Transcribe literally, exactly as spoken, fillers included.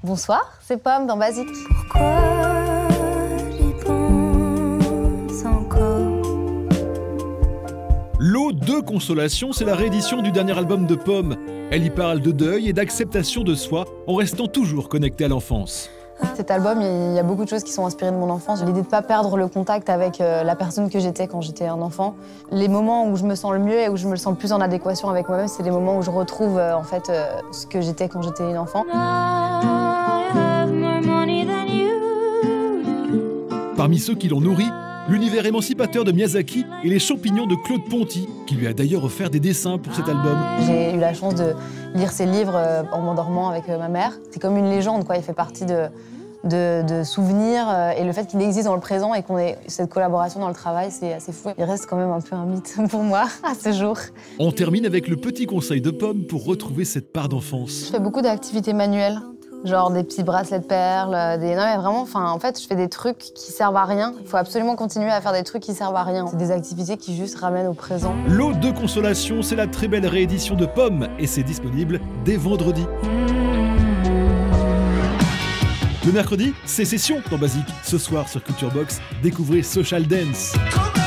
Bonsoir, c'est Pomme dans Basique. Pourquoi j'y pense encore? L'eau de consolation, c'est la réédition du dernier album de Pomme. Elle y parle de deuil et d'acceptation de soi en restant toujours connectée à l'enfance. Cet album, il y a beaucoup de choses qui sont inspirées de mon enfance. J'ai l'idée de ne pas perdre le contact avec la personne que j'étais quand j'étais un enfant. Les moments où je me sens le mieux et où je me sens le plus en adéquation avec moi-même, c'est les moments où je retrouve en fait ce que j'étais quand j'étais une enfant. Parmi ceux qui l'ont nourri, l'univers émancipateur de Miyazaki et les champignons de Claude Ponty, qui lui a d'ailleurs offert des dessins pour cet album. J'ai eu la chance de lire ses livres en m'endormant avec ma mère. C'est comme une légende, quoi. Il fait partie de, de, de souvenirs et le fait qu'il existe dans le présent et qu'on ait cette collaboration dans le travail, c'est assez fou. Il reste quand même un peu un mythe pour moi à ce jour. On termine avec le petit conseil de Pomme pour retrouver cette part d'enfance. Je fais beaucoup d'activités manuelles. Genre des petits bracelets de perles, des... Non mais vraiment, enfin, en fait, je fais des trucs qui servent à rien. Il faut absolument continuer à faire des trucs qui servent à rien. C'est des activités qui juste ramènent au présent. L'eau de consolation, c'est la très belle réédition de Pomme et c'est disponible dès vendredi. Le mercredi, c'est Session dans Basique. Ce soir sur Culture Box, découvrez Social Dance.